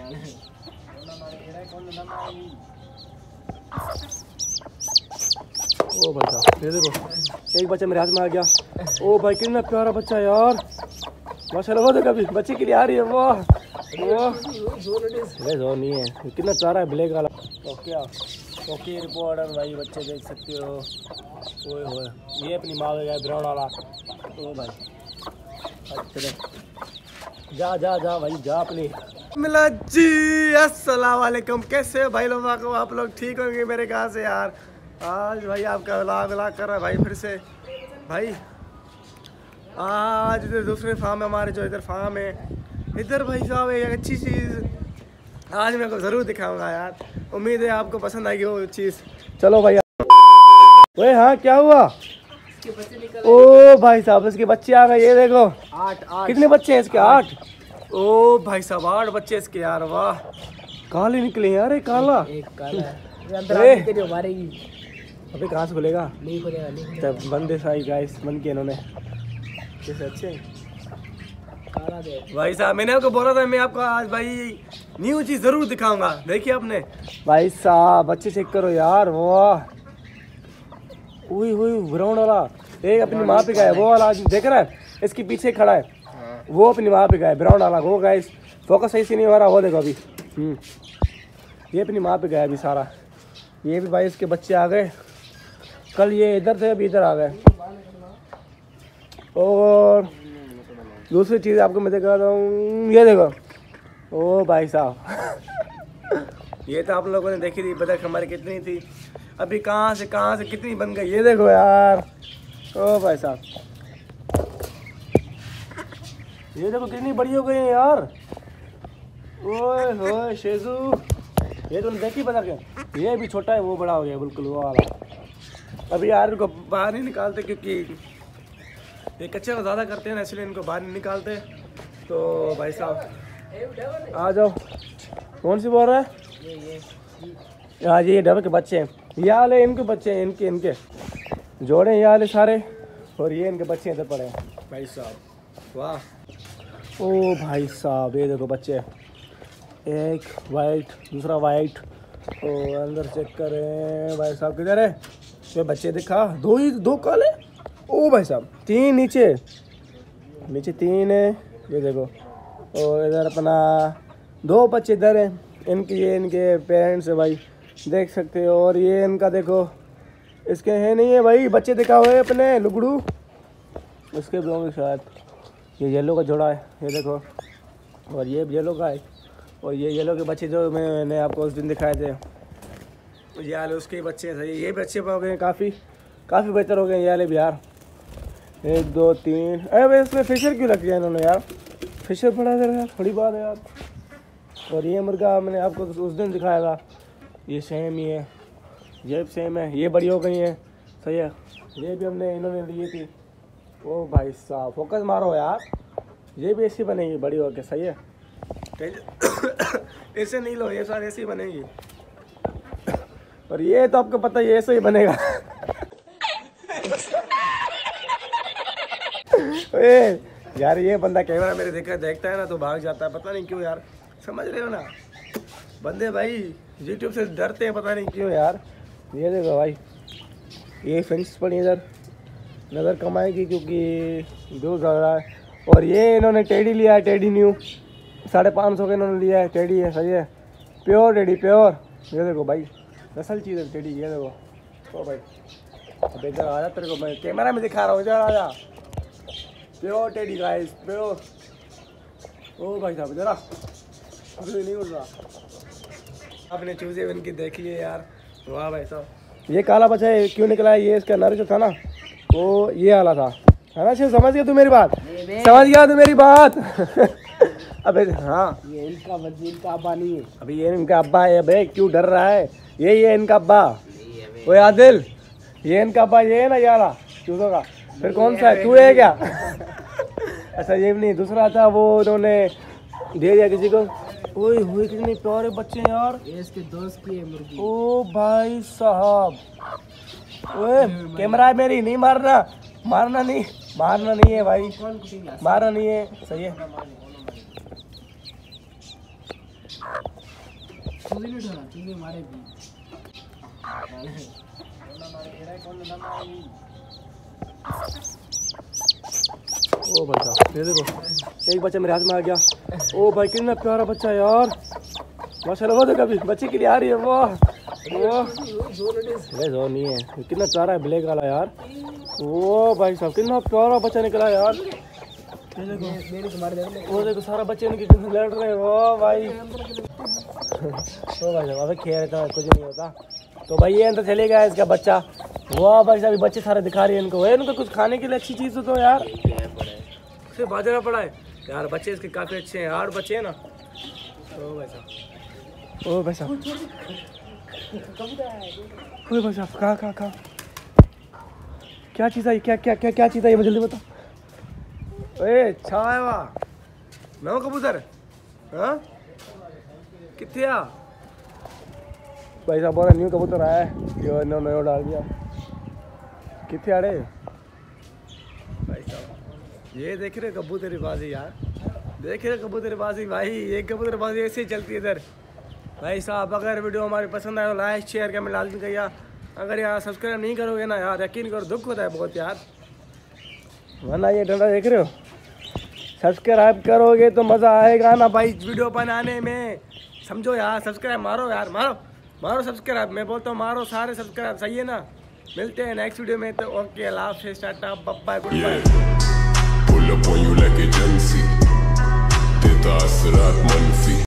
ओ भाई साहब ये देखो एक बच्चा मेरे हाथ में आ गया। ओ भाई कितना प्यारा बच्चा यार, माशाल्लाह। वो देखो अभी बच्चे के लिए आ रही है। वाह वो नहीं है, कितना प्यारा है ब्लैक वाला। ओके रिपोर्टर भाई बच्चे देख सकते हो। ओए होए ये अपनी माँ में गया ब्राउन वाला। ओ भाई चलो जा जा जा भाई जा अपनी। मिला जी अस्सलाम वालेकुम, कैसे हो भाई लोग? आप लोग ठीक होंगे मेरे ख्याल से यार। आज भाई आपका व्लॉग कर रहा है भाई फिर से भाई। आज इधर दूसरे फार्म है हमारे, जो इधर फार्म है इधर भाई साहब एक अच्छी चीज़ आज मैं आपको ज़रूर दिखाऊंगा यार। उम्मीद है आपको पसंद आएगी वो चीज़। चलो भाई। ओए हाँ क्या हुआ? ओ भाई साहब इसके बच्चे आ गए, ये देखो। 8 कितने बच्चे हैं इसके? 8। ओ भाई साहब 8 बच्चे इसके यार। वाह काले निकले यार, एक काला एक काला। अबे कहाँ से खुलेगा? नहीं खुलेगा नहीं। तब बंदे साई गाइस बन के इन्होंने कैसे अच्छे काला दे भाई साहब। मैंने आपको बोला था मैं आपको आज भाई न्यू चीज़ ज़रूर दिखाऊंगा। देखिए आपने भाई साहब बच्चे चेक करो यार। वाह ओए ओए ब्राउन वाला एक अपनी माँ पे गया है। वो वाला देख रहा है इसके पीछे खड़ा है, वो अपनी माँ पे गया है ब्राउन वाला। वो गाइस फोकस सही से नहीं हो रहा। वो देखो अभी ये अपनी माँ पे गया है अभी सारा। ये भी भाई इसके बच्चे आ गए। कल ये इधर थे अभी इधर आ गए। और दूसरी चीज़ आपको मैं दिखा रहा हूँ, ये देखो। ओ भाई साहब ये तो आप लोगों ने देखी थी बतख हमारी कितनी थी, अभी कहाँ से कितनी बन गई। ये देखो यार। ओ भाई साहब ये देखो कितनी बड़ी हो गई है यार। ओए होए शेजू ये तो देखी बतख है। ये भी छोटा है, वो बड़ा हो गया बिल्कुल वो वाला। अभी यार इनको बाहर नहीं निकालते क्योंकि ये कच्चे को ज़्यादा करते हैं ना, इसलिए इनको बाहर नहीं निकालते। तो भाई साहब आ जाओ। कौन सी बोल रहा है? ये डबल के बच्चे हैं, ये वाले इनके बच्चे हैं, इनके जोड़े ये वाले सारे। और ये इनके बच्चे इधर पड़े हैं भाई साहब। वाह ओ भाई साहब ये देखो बच्चे, एक वाइट दूसरा वाइट। और अंदर चेक करें भाई साहब किधर है ये बच्चे? दिखा दो काले। ओ भाई साहब 3 नीचे 3 है ये देखो। और इधर अपना 2 बच्चे इधर हैं, इनके पेरेंट्स है भाई देख सकते हो। और ये इनका देखो इसके है नहीं है भाई बच्चे दिखा हुए अपने लुगड़ू उसके भी होंगे शायद। ये येलो का जोड़ा है ये देखो, और ये येलो का है। और ये येलो के बच्चे जो मैंने आपको उस दिन दिखाए थे ये वाले उसके बच्चे सही। ये बच्चे हो गए काफ़ी बेहतर हो गए ये वाले भी यार। 1 2 3। अरे भाई इसमें फिशर क्यों रख दिया इन्होंने यार? फिशर पड़ा है यार, थोड़ी बात है यार। और ये मुर्गा मैंने आपको उस दिन दिखाया था, ये सेम ही है, ये भी सेम है। ये बड़ी हो गई है सही है। ये भी हमने इन्होंने ली थी। ओ भाई साहब फोकस मारो यार। ये भी ऐसी बनेगी बड़ी होकर सही है। ऐसे नहीं लो, ये सारे ऐसी बनेगी। और ये तो आपको पता है ये ऐसे ही बनेगा। ए, यार ये बंदा कैमरा मेरे देखता है ना तो भाग जाता है, पता नहीं क्यों यार। समझ रहे हो ना बंदे भाई यूट्यूब से डरते हैं पता नहीं क्यों यार। ये देखो भाई ये फ्रेंड्स पर इधर नज़र कमाएगी क्योंकि दूर जा रहा है। और ये इन्होंने टेडी लिया है, टेडी न्यू 550 का इन्होंने लिया है। टेडी है सही है, प्योर टेडी प्योर। ये देखो भाई असल चीज़ है टेडी। ये देखो ओ भाई अब इधर आ जा, तेरे को मैं कैमरा में दिखा रहा हूँ, इधर आ जा। Pure teddy guys pure. ओ भाई साहब जरा अभी नहीं उड़ रहा। आपने चूजे इनकी देखी है यार। वाह भाई साहब ये काला बच्चा है क्यों निकला है? ये इसका नर जो था ना वो ये वाला था है ना। शिव समझ गया तू मेरी बात? समझ गया तू मेरी बात? अबे हाँ ये इनका अब्बा नहीं है। अभी ये इनका अब्बा है। अबे क्यों डर रहा है? ये इनका अब्बा। ओ आदिल ये इनका अब्बा ये है ना यारा चूजों का। फिर कौन सा है? तू है क्या? अच्छा ये भी नहीं, दूसरा था वो उन्होंने दे दिया किसी को। ओए हुए कितने प्यारे बच्चे हैं यार। ये इसके दोस्त की है मुर्गी। ओ भाई साहब ओए कैमरा है मेरी, नहीं मारना नहीं है भाई, मारना नहीं है सही है। ओ भाई साहब ये देखो एक बच्चा मेरे हाथ में आ गया। ओ भाई कितना प्यारा बच्चा यार माशाल्लाह। वो देखो अभी बच्चे के लिए आ रही है वो जो नहीं है कितना प्यारा है ब्लैक वाला यार। ओ भाई साहब कितना प्यारा बच्चा निकला यार। ये देखो वो देखो सारा बच्चे इनके लड़ रहे हैं। ओ भाई साहब अबे खेल रहे तो कुछ नहीं होता। तो भाई ये अंदर चले गया इसका बच्चा। वाह भाई साहब बच्चे सारे दिखा रहे हैं इनको। इनको कुछ खाने के लिए अच्छी चीज़ तो यार सिर्फ बाजरा पड़ा है यार। बच्चे इसके काफ़ी अच्छे हैं यार बच्चे हैं ना। ओ भाई साहब ओ भाई साहब खा क्या चीज़ आई क्या चीज़ आई मुझे जल्दी बता। ए छाया वाह नौ कबूतर हाँ कितने आ भाई साहब बोला न्यू कबूतर आया है जो नयो डाल दिया। कितने आ रहे भाई साहब ये देख रहे कबूतरीबाजी यार। देख रहे कबूतरीबाजी भाई। ये कबूतरबाजी ऐसे ही चलती है इधर भाई साहब। अगर वीडियो हमारी पसंद आए तो लाइक शेयर कमेंट लाजमी करिए। अगर यार सब्सक्राइब नहीं करोगे ना यार यकीन करो दुख होता है बहुत यार। वरना ये डंडा देख रहे हो सब्सक्राइब करोगे तो मज़ा आएगा ना भाई वीडियो बनाने में। समझो यार सब्सक्राइब मारो यार मारो सब्सक्राइब। मैं बोलता हूँ मारो सारे सब्सक्राइब सही है ना। मिलते हैं नेक्स्ट वीडियो में। तो ओके अल्लाह हाफ़िज़ tata bye good bye. Pull up on you like agency. देता असरात मनफी।